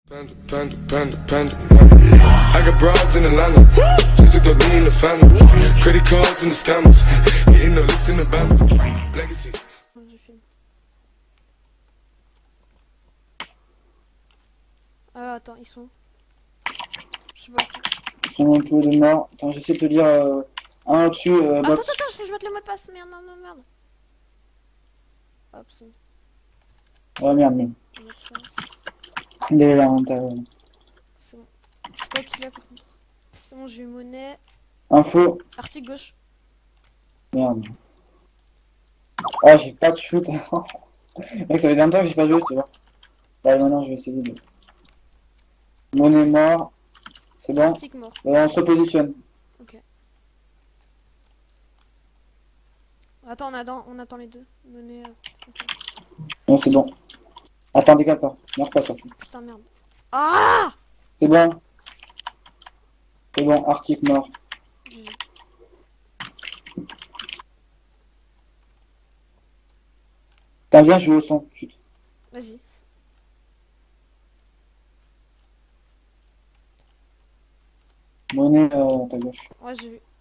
Panda. I got broads in Atlanta, just took the lean in the family. Credit cards and the scammers, hitting the licks in the band. Legacies. Attends, ils sont où? Je sais pas si... Ils sont un peu de mort. Attends, j'essaie de te dire un au-dessus, Attends, box. faut que je mette le mot de passe. Merde. Hop, c'est bon. Ah merde. Je vais mettre ça. Il est là, hein, t'as... C'est bon. Je sais pas qui l'a par contre. C'est bon, j'ai eu monnaie. Info. Article gauche. Merde. Ah, j'ai pas de shoot. Mec, ça fait longtemps que j'ai pas joué, tu vois. Allez, maintenant, je vais essayer de... Monnaie mort. C'est bon. Article mort. On se positionne. Ok. Attends, on attend les deux. Monnaie... Non, c'est bon. Attends, décale pas. Meurs pas, surtout. Putain, merde. Ah! C'est bon. C'est bon, article mort. GG. T'as bien joué au son. Chut. Vas-y. Monnaie à ta gauche. Ouais, j'ai vu.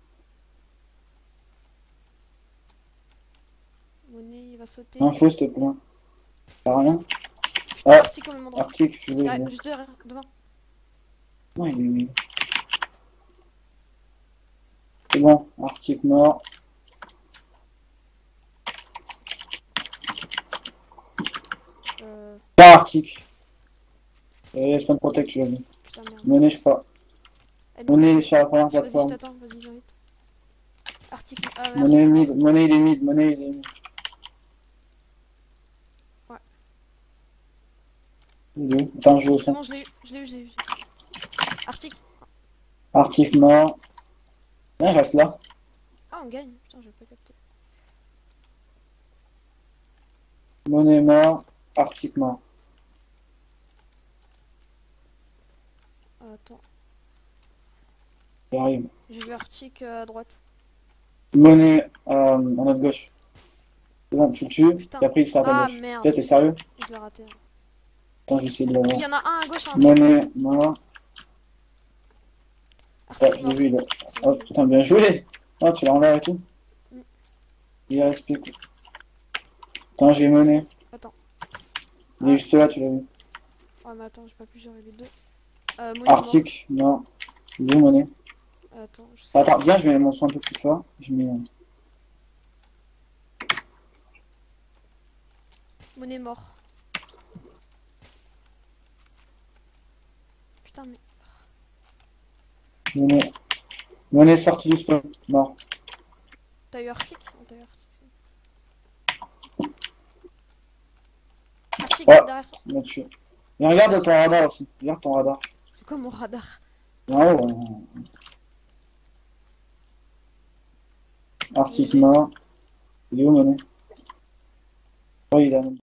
Monnaie, il va sauter. Info, s'il te plaît. T'as rien? Putain, Ah, article au même endroit. article, je vais. Ouais, juste derrière, devant. Ouais, il est... C'est bon, article mort. Pas article. Et spawn protect, tu l'as vu. Putain, merde. Monnaie, je crois. Aide-moi. Monnaie sur la première Vas-y, je plateforme. t'attends, vas-y, viens vite. Article. Ah, merde. Monnaie mid, monnaie il est mid, monnaie il est mid. Ouais. Il est où? Attends, je joue au C'est son. bon, je l'ai eu. Article. Article mort. Ouais, reste là. Ah, on gagne. Putain, j'ai pas capté. Monnaie mort. Article mort. Attends. J'arrive. J'ai vu article à droite. Monnaie à notre gauche. C'est bon, tu le tues. Putain. Et après il sera à ta Ah, gauche. merde. Toi, t'es sérieux? Je l'ai raté. Attends, je vais essayer de Il l'avoir. y en a un à gauche, un à droite. Monnaie mort. Ouais, Article je l'ai vu, mort. il est... Oh putain, bien joué! Oh, tu l'as en l'air et tout? Mm. Il reste plus. Attends, j'ai monnaie. Attends. Il est juste là, tu l'as vu. Ouais, mais attends, j'ai pas pu gérer les deux. Monnaie Article, non. Il est où, monnaie? mort. Attends, je sais. Attends, viens, je mets mon son un peu plus fort. Je mets... Monnaie mort. Putain, mais. Monnaie... Monnaie sortie du spawn. Mort. T'as eu article? Oh, t'as eu article. Article Ouais. derrière toi. Là dessus. Et regarde ton radar aussi. Regarde ton radar. C'est quoi mon radar? En haut. Article mort. Il est où, monnaie? Oh, il a...